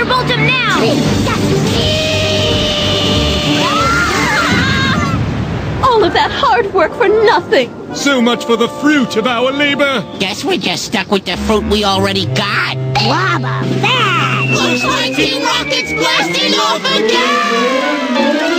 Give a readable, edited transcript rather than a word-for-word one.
Thunderbolt him now! All of that hard work for nothing! So much for the fruit of our labor! Guess we're just stuck with the fruit we already got. Wobba bad! Looks like Team Rocket's blasting off again!